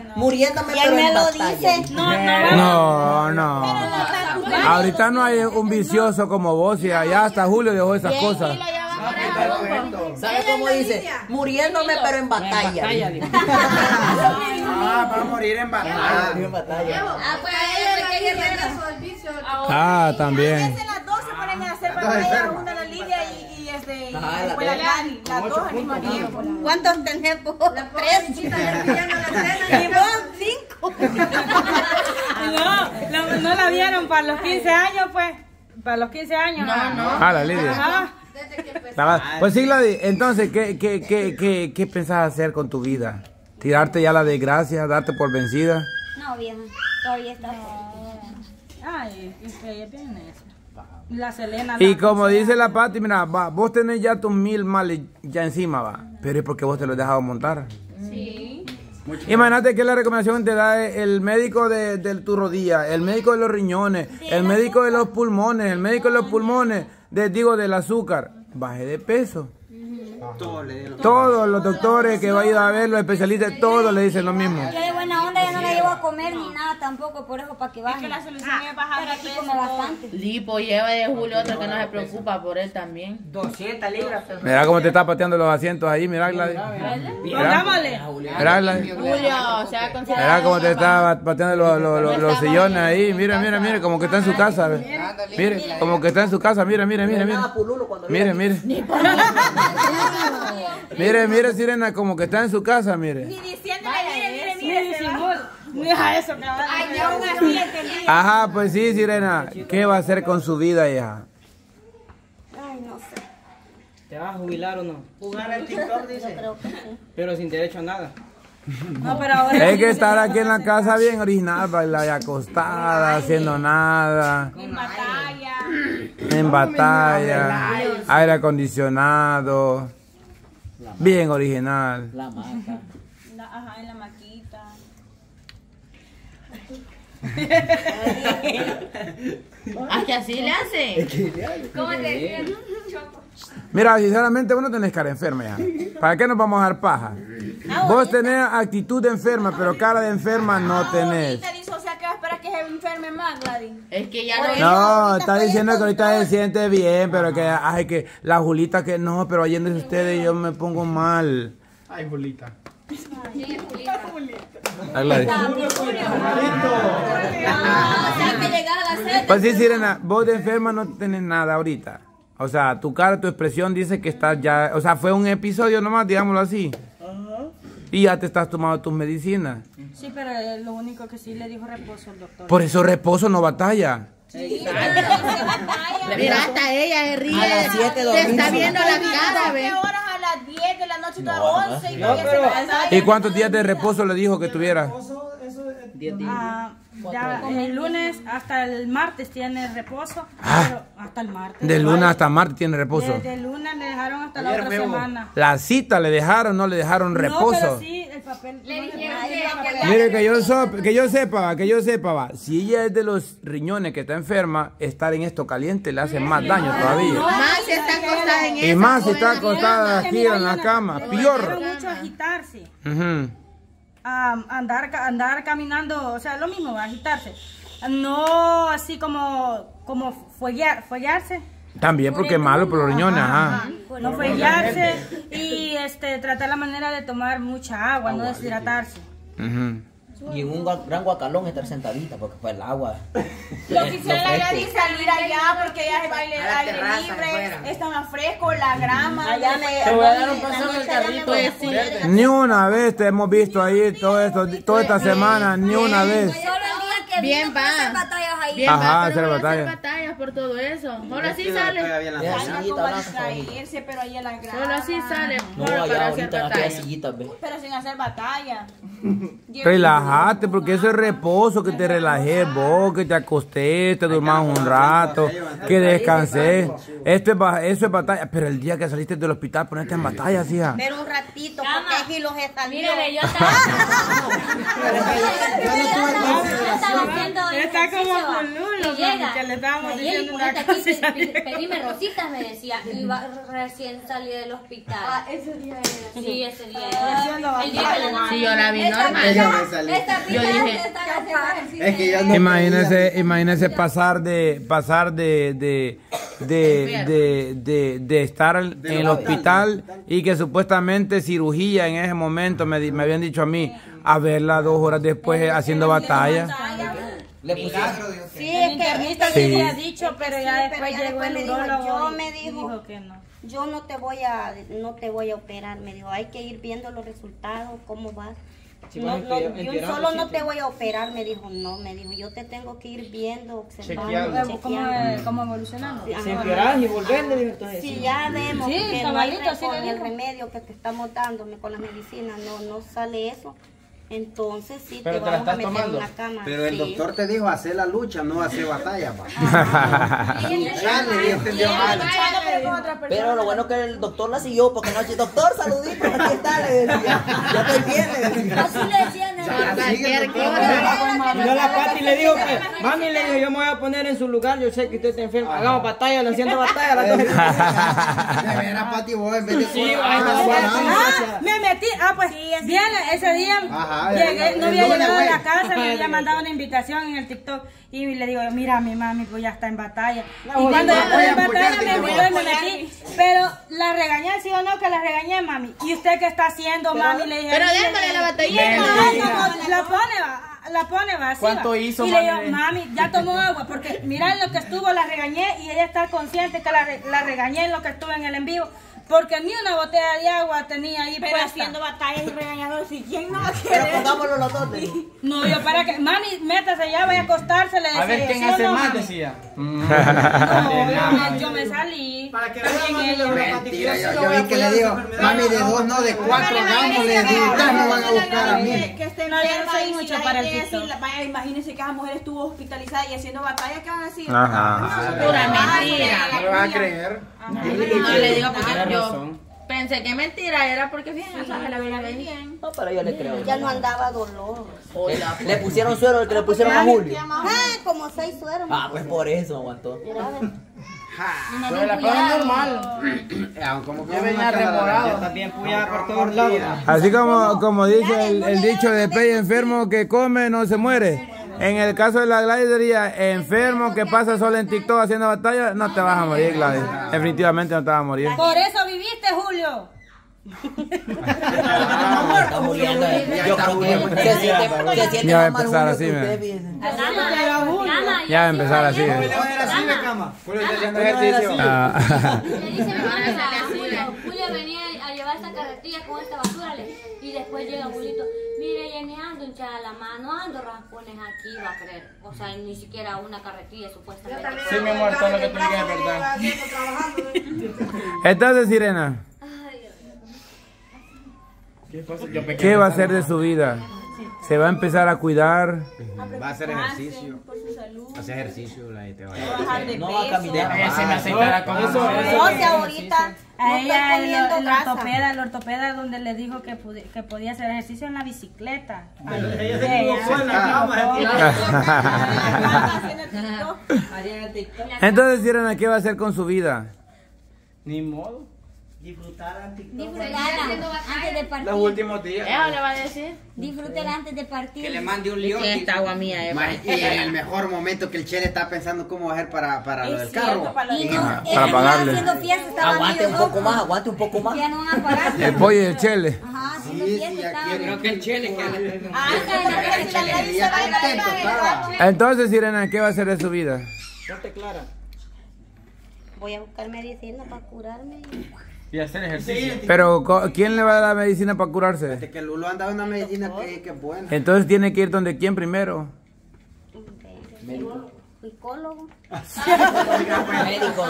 muriéndome Y él pero me en lo batalla. dice. No. Ahorita no hay un vicioso como vos y allá hasta Julio dejó esas cosas. ¿Sabe cómo dice? Muriéndome pero en batalla. Va a morir en batalla. También. Las dos se ponen a hacer batalla, una la Lidia y después la Lani, las dos al mismo tiempo. ¿Cuántos tenemos? Tres. Y vos, 5. No la vieron para los 15 años, pues. Para los 15 años. No. La Lidia. Pues sí, Gladys, entonces, ¿qué pensás hacer con tu vida? ¿Tirarte ya la desgracia, darte por vencida? No, vieja, todavía está. Ay, ella tiene eso. La Selena. Y como dice la Pati, mira, vos tenés ya tus 1000 males ya encima, va. Pero es porque vos te lo has dejado montar. Sí. Imagínate que la recomendación te da el médico de tu rodilla, el médico de los riñones, el médico de los pulmones, el médico de los pulmones, del azúcar. Baje de peso. Todos los doctores que vayan a ver, los especialistas, todos le dicen lo mismo. Yo de buena onda ya no la llevo a comer ni nada tampoco, por eso para que baje. Es que la solución es bajar Pero de aquí peso. come bastante. Lipo lleva de Julio otro que no se preocupa por él también. 200 libras. Mira cómo te está pateando los asientos ahí, mira Gladys. Pongámosle. Mira Gladys. Julio, se va a considerar. Mira cómo te está pateando los sillones ahí. Mira, como que está en su casa. Mire, como que está en su casa. Mire. Mire, Sirena, como que está en su casa, mire. Ni diciéndole, mire. Deja eso, cabrón. Ay, ya aún así entendí. Ajá, pues sí, Sirena. ¿Qué va a hacer con su vida, hija? Ay, no sé. ¿Te vas a jubilar o no? Jugar al TikTok, dice. Pero sin derecho a nada. No, pero ahora. Hay que estar aquí en la casa bien original, bailar y acostada, haciendo nada. En batalla. Aire acondicionado. Bien original. La maca. Ajá, en la maquita. ¿A que así le hace? ¿Cómo te decía? Mira, sinceramente vos no tenés cara enferma ya. ¿Para qué nos vamos a dar paja? Vos tenés actitud de enferma, pero cara de enferma no tenés. Ahorita dice, o sea, que va a esperar que se enferme más, Gladys. Es que ya No, está diciendo que ahorita se siente bien, pero que, ay, que la Julita que no, pero yéndose ustedes yo me pongo mal. Ay, Julita. Pues sí, Sirena, vos de enferma no tenés nada ahorita. O sea, tu cara, tu expresión dice que estás ya... O sea, fue un episodio nomás, digámoslo así. Y ya te estás tomando tus medicinas. Sí, pero lo único que sí le dijo reposo al doctor. Por eso reposo no batalla. Sí, mira, hasta ella se ríe. A las 7 te dormimos. está viendo la cara, ¿Qué ¿ves? horas a las 10 de la noche, todas 11 y todavía se batalla? ¿Y cuántos días de reposo le dijo que tuviera? 10 días. Ya, el lunes hasta el martes tiene reposo. Pero hasta el martes. De lunes hasta martes tiene reposo. Desde el lunes le dejaron hasta la otra semana. La cita le dejaron, no le dejaron No, reposo. pero sí, el papel. Mire, que yo sepa, va. Si ella es de los riñones que está enferma, estar en esto caliente le hace más daño todavía. Más si está acostada en Y más si está acostada aquí en la cama, peor. mucho agitarse. Ujú. Andar caminando, o sea, lo mismo, agitarse. No así como follarse. También porque es malo por los riñones, ajá. No follarse y tratar la manera de tomar mucha agua, no deshidratarse. Ujú. Y en un gran guacalón estar sentadita porque fue el agua. Yo quisiera la Gladys salir allá porque allá se baile al aire libre, está más fresco, la grama. Te voy a dar un paseo en el carrito. Ni una vez te hemos visto ahí toda esta semana, ni una vez. Solo el día que Bien vino va. para hacer batallas ahí. Bien, Ajá, va, hacer pero no va a batalla. hacer batallas por todo eso. Ahora sí sale. Como a distraerse, pero ahí en la grama. Solo así sale. No, Ahora allá para hacer ahorita en aquella batallas. sillita, ve. Pero sin hacer batalla. Relájate, porque eso es reposo, que te relajes vos, que te acostés, te durmas un rato, que descanses. Eso es batalla. Pero el día que saliste del hospital, ponerte en batalla, hija. Pero un ratito, porque aquí los están. Mírale, yo Está como Jululo. Y llega. porque le estábamos Nayeli, diciendo una ponete cosa. aquí, pedime rositas, me decía. Iba recién salí del hospital. Ese día era. Sí, ese día Haciendo era. El día de la Sí, yo la vi normal. Yo dije, Es que yo no imagínese pasar de estar en el hospital y que supuestamente cirugía en ese momento me habían dicho a mí, a verla 2 horas después haciendo batalla. Sí, es que internista le había dicho, pero ya después llegó el urólogo. Yo me dijo que no. Yo no te voy a operar, me dijo, hay que ir viendo los resultados, cómo vas. Sí, No, bueno, no, yo solo no te voy a operar, me dijo, no, me dijo, yo te tengo que ir viendo, observando, ¿Cómo evolucionando? Sí, Si empeorás y volver, le dijo entonces. si ya vemos Sí, que no hay cabalito, sí con le el dijo. remedio que te estamos dando, con las medicinas, no sale eso, entonces sí Pero te te la vamos a estás meter en tomando. una cama. Pero el sí. doctor te dijo hacer la lucha, no hacer batalla, pa. Ya le entendió mal. Pero lo bueno que el doctor la siguió, porque no, doctor, saludito, aquí está, le decía. Ya estoy bien, le decía. Así le decían, cualquier Y yo la Pati le dijo que, mami le dijo, yo me voy a poner en su lugar, yo sé que usted está enfermo, hagamos batalla, le haciendo batalla. La De veras, Pati, vos en vez de... Sí, ay, no, Me metí, pues bien, ese día Ajá, llegué, no había el lunes, llegado a güey. la casa, me había mandado una invitación en el TikTok y le digo, mira, mi mami pues ya está en batalla. Y cuando ya estoy en batalla me invitó y me metí, pero la regañé, sí o no, que la regañé, mami. ¿Y usted qué está haciendo, mami? Le dije, pero déjale la batalla. la pone vacía. ¿Cuánto hizo, y le digo, mami? mami, ya tomó agua, porque mira en lo que estuvo, la regañé y ella está consciente que la regañé en lo que estuve en el en vivo. Porque ni una botella de agua tenía ahí pero puesta. haciendo batallas y regañando, si quién no va a Pero querer. pongámoslo los dos. No, yo para que, mami, métase ya, vaya a acostarse, le decía. A ver quién ¿sí o hace no, más, mami? decía. No, yo me salí. Para que Mentira, yo vi que le digo, mami, de 2 no, de 4 gamos, le digo, ustedes me van a buscar a mí. Que esté enferma y mucho para el TikTok. Vaya, imagínense que esa mujer estuvo hospitalizada y haciendo batalla, ¿qué van a decir? Ajá. Pura mentira. No me vas a creer. No le digo porque Tienes yo razón. pensé que mentira era porque fíjense, o sea, se la veía bien. No, pero yo le creo. Ya no andaba dolor. Le pusieron suero, el que le pusieron a Julio. Como 6 sueros. Pues por eso aguantó. Pero la prueba normal. Como que Yo venía remorado. Está bien puyada por todos lados. Así como dice el dicho de pey enfermo que come no se muere. En el caso de la Gladys sería enfermo que pasa solo en TikTok haciendo batalla, no te vas a morir, Gladys. Definitivamente no te vas a morir. Por eso viviste, Julio. Yo creo que siente Ya va a más mal empezar Julio así, que mira. usted, fíjense. Ya va a empezar así. Julio era así de cama. Julio está haciendo ejercicio. Ah. Le dice mi mamá, Julio venía a llevar esta carretilla con esta basura y después llega Julito, mire, Jenny, ando hinchada la mano, ando raspones aquí, va a creer. O sea, ni siquiera una carretilla supuestamente. Sí, mi amor, todo lo que tú digas es verdad. Entonces, Sirena, ¿qué va a hacer de su vida? ¿Se va a empezar a cuidar? Va a hacer ejercicio. Hace ejercicio, te va a No va a caminar. Ese me aceitará con eso. No, que ahorita no A estoy ella, poniendo el grasa. ortopeda donde le dijo que podía hacer ejercicio en la bicicleta. Ella se equivocó en la cama. Entonces, Sirena, ¿qué va a hacer con su vida? Ni modo. Disfrútala antes de partir. Los últimos días. Eso le va a decir. Disfrútela antes de partir. Que le mande un lío. Que esta agua mía, Y en el mejor momento que el Chele está pensando cómo va a hacer para lo del carro. Y no, Para ellos pagarle. haciendo fiesta, estaban Aguante ellos un poco dos. más, aguante un poco más. Ya no van a pagar. El pollo y el chele. Ajá, haciendo Sí, fiesta, sí, estaban. aquí Creo que el Chele que ya contento estaba. Entonces, Sirena, ¿qué va a hacer de su vida? Ponte clara. Voy a buscar medicina para curarme. Y hacer ejercicio. Pero, ¿quién le va a dar la medicina para curarse? De que Lulo anda una medicina que es buena. Entonces tiene que ir donde quién primero. Psicólogo. Médico.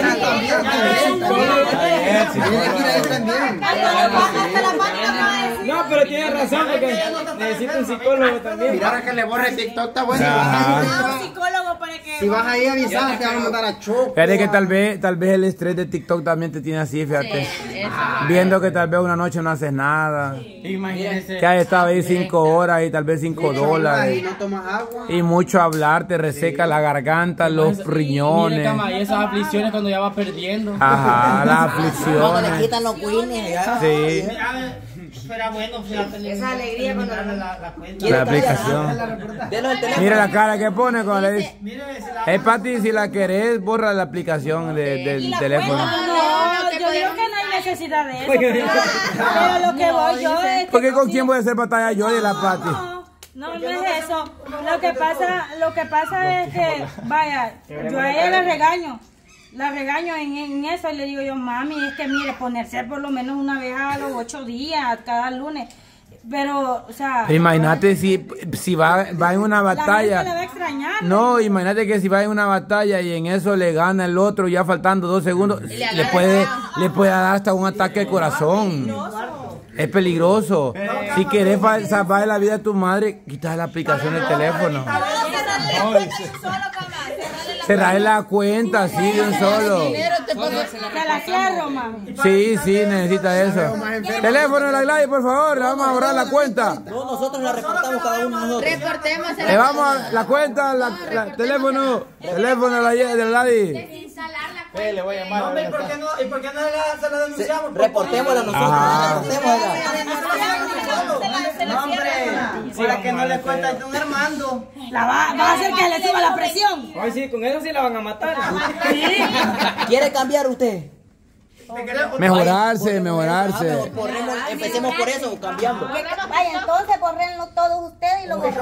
No, pero tiene razón porque necesita un psicólogo también. Mira que le borre TikTok, está bueno. Ajá. Un psicólogo para que Si vas ahí a avisar, te van a mandar a Choco. Fíjate que tal vez el estrés de TikTok también te tiene así, fíjate. Viendo que tal vez una noche no haces nada. Imagínese. Que has estado ahí 5 horas y tal vez $5. Y no tomas agua. Y mucho hablar, te reseca la garganta, los riñones. Mire, cama, y esas aflicciones cuando ya va perdiendo. Ajá, las Cuando le aflicciones. quitan los Winnie. Sí, Pero bueno, fíjate. Esa alegría cuando la cuenta. la aplicación. Delo el teléfono. Mira la cara que pone cuando le dice. Pati, si la querés, borra la aplicación del teléfono. No, yo digo que no hay necesidad de eso. Pero lo que voy yo es que Porque con quién voy a hacer batalla yo y la Pati. no es eso. Lo que pasa es que, vaya, yo a ella la regaño en eso y le digo yo, mami, es que mire, ponerse por lo menos una vez a los 8 días, cada lunes. Pero, o sea... Imagínate si va en una La gente batalla. le va a extrañar. No, imagínate que si va en una batalla y en eso le gana el otro ya faltando 2 segundos, le puede dar hasta un ataque al corazón. Es peligroso. Si querés salvar la vida de tu madre, quita la aplicación del teléfono. Cerrar la cuenta así de un solo. Te la cierro, mami. Sí, necesita eso. Teléfono de la Gladys, por favor, le vamos a borrar la cuenta. No, nosotros la reportamos cada uno de nosotros. Reportemos Le vamos a la cuenta, teléfono de la Gladys. Desinstalar la cuenta. Le voy a llamar. Hombre, ¿y por qué no se la denunciamos? Reportémosla nosotros. Ajá. Hombre, para que no le cuentes a un Armando. Va a hacer que le suba la presión. Ay, sí, con eso sí la van a matar. ¿Quiere cambiar usted? Mejorarse. Empecemos por eso, cambiando. Vaya, entonces borrenlo todos ustedes y lo borramos.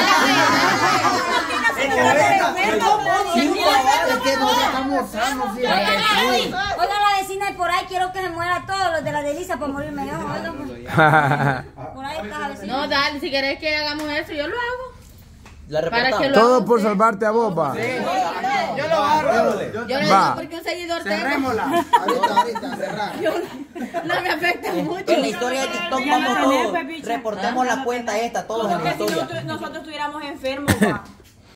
Oiga, la vecina de por ahí, quiero que se muera todos los de la delicia por morirme yo. Por ahí está la vecina. No, dale, si querés que hagamos eso, yo lo hago. La Para que reportamos. lo Todo por salvarte a vos, pa. Yo lo agarro. Yo lo Va. digo porque un seguidor tengo. Cerrémosla. Ahorita, cerrar. No me afecta mucho. En la historia de TikTok vamos todos. Reportemos la cuenta esta, todos en la Porque si historia. nosotros estuviéramos enfermos, pa.